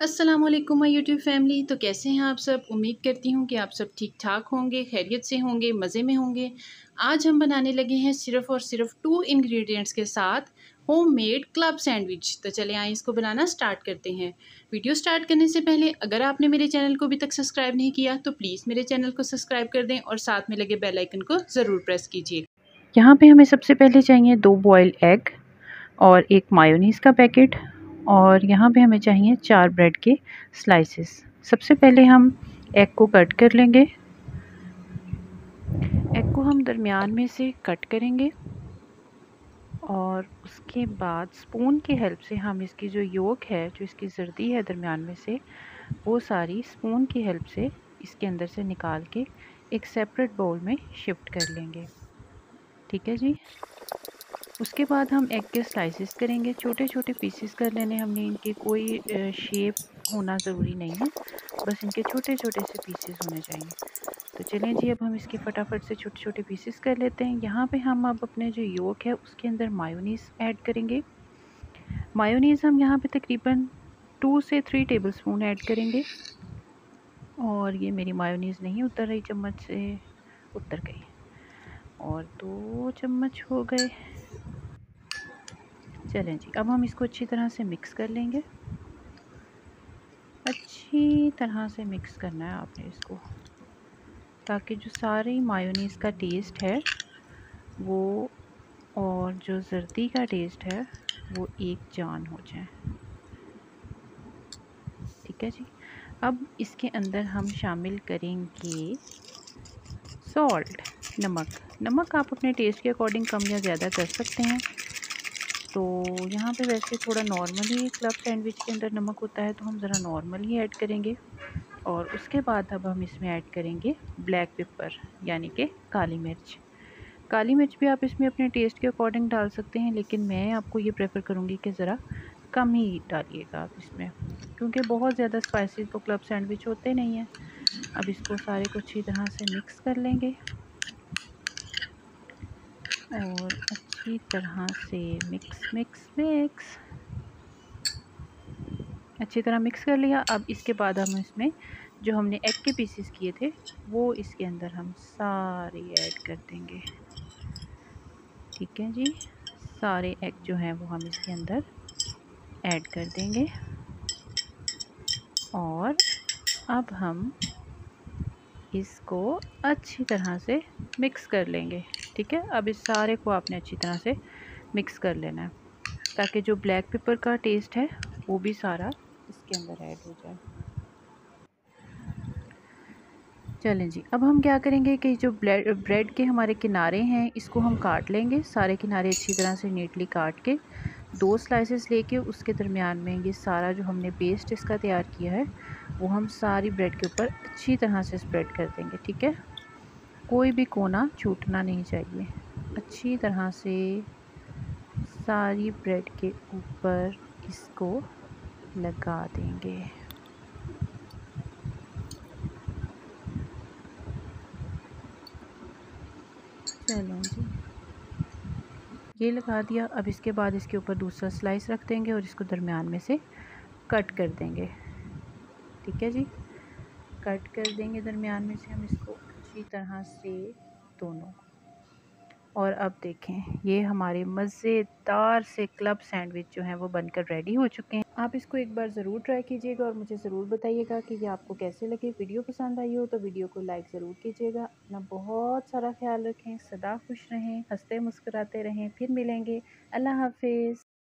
अस्सलाम वालेकुम my YouTube family. तो कैसे हैं आप सब? उम्मीद करती हूँ कि आप सब ठीक ठाक होंगे, खैरियत से होंगे, मज़े में होंगे। आज हम बनाने लगे हैं सिर्फ़ और सिर्फ 2 इंग्रेडिएंट्स के साथ होममेड क्लब सैंडविच। तो चलें आइए इसको बनाना स्टार्ट करते हैं। वीडियो स्टार्ट करने से पहले अगर आपने मेरे चैनल को अभी तक सब्सक्राइब नहीं किया तो प्लीज़ मेरे चैनल को सब्सक्राइब कर दें और साथ में लगे बेल आइकन को ज़रूर प्रेस कीजिए। यहाँ पे हमें सबसे पहले चाहिए 2 बॉयल एग और एक मायोनीज़ का पैकेट, और यहाँ पे हमें चाहिए 4 ब्रेड के स्लाइसेस। सबसे पहले हम एग को कट कर लेंगे। एग को हम दरमियान में से कट करेंगे और उसके बाद स्पून की हेल्प से हम इसकी जो योक है, जो इसकी जर्दी है दरमियान में से, वो सारी स्पून की हेल्प से इसके अंदर से निकाल के एक सेपरेट बाउल में शिफ्ट कर लेंगे। ठीक है जी। उसके बाद हम एग के स्लाइसेस करेंगे। छोटे छोटे पीसेस कर लेने हमने, इनके कोई शेप होना ज़रूरी नहीं है, बस इनके छोटे छोटे से पीसेस होने चाहिए। तो चलें जी, अब हम इसके फटाफट से छोटे छोटे पीसेस कर लेते हैं। यहाँ पे हम अब अपने जो योक है उसके अंदर मायोनीज़ ऐड करेंगे। मायोनीज़ हम यहाँ पे तकरीबन 2 से 3 टेबलस्पून ऐड करेंगे। और ये मेरी मायोनीज़ नहीं उतर रही, चम्मच से उतर गई। और 2 चम्मच हो गए। चलें जी, अब हम इसको अच्छी तरह से मिक्स कर लेंगे। अच्छी तरह से मिक्स करना है आपने इसको, ताकि जो सारी मायोनीज़ का टेस्ट है वो और जो जर्दी का टेस्ट है वो एक जान हो जाए। ठीक है जी। अब इसके अंदर हम शामिल करेंगे सॉल्ट, नमक आप अपने टेस्ट के अकॉर्डिंग कम या ज़्यादा कर सकते हैं। तो यहाँ पे वैसे थोड़ा नॉर्मली क्लब सैंडविच के अंदर नमक होता है, तो हम ज़रा नॉर्मल ही ऐड करेंगे। और उसके बाद अब हम इसमें ऐड करेंगे ब्लैक पेपर, यानी कि काली मिर्च। काली मिर्च भी आप इसमें अपने टेस्ट के अकॉर्डिंग डाल सकते हैं, लेकिन मैं आपको ये प्रेफर करूँगी कि ज़रा कम ही डालिएगा आप इसमें, क्योंकि बहुत ज़्यादा स्पाइसी तो क्लब सैंडविच होते नहीं हैं। अब इसको सारे को अच्छी तरह से मिक्स कर लेंगे और अच्छी तरह से मिक्स मिक्स मिक्स अच्छी तरह मिक्स कर लिया। अब इसके बाद हम इसमें जो हमने एग के पीसेस किए थे वो इसके अंदर हम सारे ऐड कर देंगे। ठीक है जी, सारे एग जो हैं वो हम इसके अंदर ऐड कर देंगे। और अब हम इसको अच्छी तरह से मिक्स कर लेंगे। ठीक है, अब इस सारे को आपने अच्छी तरह से मिक्स कर लेना है, ताकि जो ब्लैक पेपर का टेस्ट है वो भी सारा इसके अंदर ऐड हो जाए। चलें जी, अब हम क्या करेंगे कि जो ब्रेड के हमारे किनारे हैं इसको हम काट लेंगे। सारे किनारे अच्छी तरह से नीटली काट के 2 स्लाइसेस लेके उसके दरमियान में ये सारा जो हमने पेस्ट इसका तैयार किया है वो हम सारी ब्रेड के ऊपर अच्छी तरह से स्प्रेड कर देंगे। ठीक है, कोई भी कोना छूटना नहीं चाहिए। अच्छी तरह से सारी ब्रेड के ऊपर इसको लगा देंगे। चलें जी, ये लगा दिया। अब इसके बाद इसके ऊपर दूसरा स्लाइस रख देंगे और इसको दरमियान में से कट कर देंगे। ठीक है जी, कट कर देंगे दरमियान में से हम इसको अच्छी तरह से दोनों। और अब देखें, ये हमारे मज़ेदार से क्लब सैंडविच जो हैं वो बनकर रेडी हो चुके हैं। आप इसको एक बार ज़रूर ट्राई कीजिएगा और मुझे ज़रूर बताइएगा कि ये आपको कैसे लगे। वीडियो पसंद आई हो तो वीडियो को लाइक ज़रूर कीजिएगा। अपना बहुत सारा ख्याल रखें, सदा खुश रहें, हंसते मुस्कुराते रहें। फिर मिलेंगे। अल्लाह हाफिज़।